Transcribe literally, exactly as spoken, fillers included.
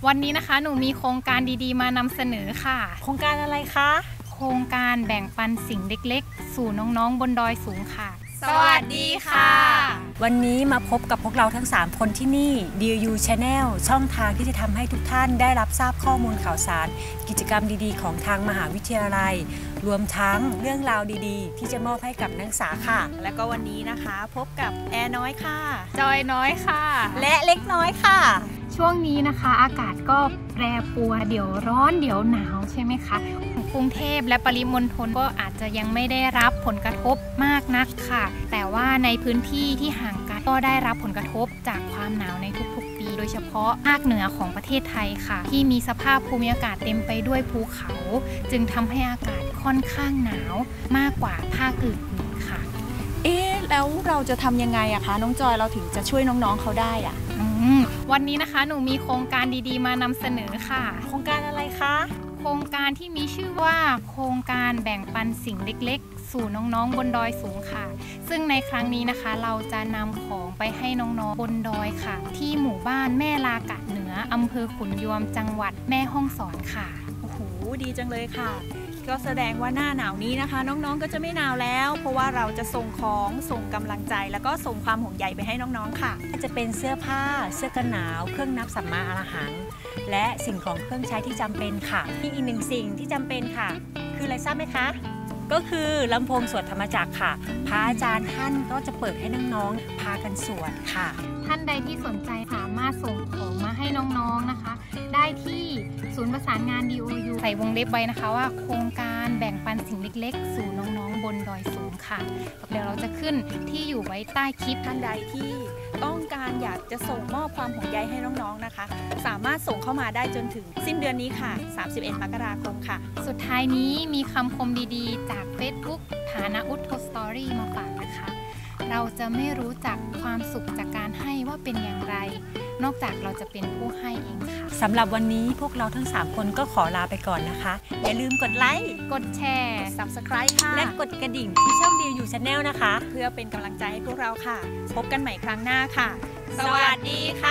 วันนี้นะคะหนูมีโครงการดีๆมานำเสนอค่ะโครงการอะไรคะโครงการแบ่งปันสิ่งเล็กๆสู่น้องๆบนดอยสูงค่ะสวัสดีค่ะวันนี้มาพบกับพวกเราทั้งสามคนที่นี่ ดี ยู Channel ช่องทางที่จะทำให้ทุกท่านได้รับทราบข้อมูลข่าวสารกิจกรรมดีๆของทางมหาวิทยาลัยรวมทั้งเรื่องราวดีๆที่จะมอบให้กับนักศึกษาค่ะและก็วันนี้นะคะพบกับแอร์น้อยค่ะจอยน้อยค่ะและเล็กน้อยค่ะช่วงนี้นะคะอากาศก็แปรปรวนเดี๋ยวร้อนเดี๋ยวหนาวใช่ไหมคะกรุงเทพและปริมณฑลก็อาจจะยังไม่ได้รับผลกระทบมากนักค่ะแต่ว่าในพื้นที่ที่ห่างไกลก็ได้รับผลกระทบจากความหนาวในทุกๆปีโดยเฉพาะภาคเหนือของประเทศไทยค่ะที่มีสภาพภูมิอากาศเต็มไปด้วยภูเขาจึงทำให้อากาศค่อนข้างหนาวมากกว่าภาคอื่นๆค่ะเอ๊ะแล้วเราจะทำยังไงอะคะน้องจอยเราถึงจะช่วยน้องๆเขาได้อะวันนี้นะคะหนูมีโครงการดีๆมานำเสนอค่ะโครงการอะไรคะโครงการที่มีชื่อว่าโครงการแบ่งปันสิ่งเล็กๆสู่น้องๆบนดอยสูงค่ะซึ่งในครั้งนี้นะคะเราจะนำของไปให้น้องๆบนดอยค่ะที่หมู่บ้านแม่ลากะเหนืออำเภอขุนยวมจังหวัดแม่ฮ่องสอนค่ะโอ้โหดีจังเลยค่ะก็แสดงว่าหน้าหนาวนี้นะคะน้องๆก็จะไม่หนาวแล้วเพราะว่าเราจะส่งของส่งกำลังใจแล้วก็ส่งความห่วงใยไปให้น้องๆค่ะจะเป็นเสื้อผ้าเสื้อกันหนาวเครื่องนับสัมมาอาหารและสิ่งของเครื่องใช้ที่จำเป็นค่ะมีอีกหนึ่งสิ่งที่จำเป็นค่ะคืออะไรทราบไหมคะก็คือลำโพงสวดธรรมจักรค่ะพระอาจารย์ท่านก็จะเปิดให้น้องๆพากันสวดค่ะท่านใดที่สนใจสามารถส่งของมาให้น้องๆนะคะได้ที่ศูนย์ประสานงาน ดี ยู ใส่วงเล็บไว้นะคะว่าโครงการแบ่งปันสิ่งเล็กๆสู่น้องๆบนดอยสูงค่ะเดี๋ยวเราจะขึ้นที่อยู่ไว้ใต้คลิปท่านใดที่ต้องการอยากจะส่งมอบความห่วงใยให้น้องๆนะคะสามารถส่งเข้ามาได้จนถึงสิ้นเดือนนี้ค่ะสามสิบเอ็ดมกราคมค่ะสุดท้ายนี้มีคำคมดีๆจาก Facebook ฐานะอุทโธสตอรี่มาฝากนะคะเราจะไม่รู้จักความสุขจากการให้ว่าเป็นอย่างไรนอกจากเราจะเป็นผู้ให้เองค่ะสำหรับวันนี้พวกเราทั้งสามคนก็ขอลาไปก่อนนะคะอย่าลืมกดไลค์กดแชร์ซับสไครบ์ ค่ะและกดกระดิ่งที่ช่อง ดี ยู Channel นะคะเพื่อเป็นกำลังใจให้พวกเราค่ะพบกันใหม่ครั้งหน้าค่ะสวัสดีค่ะ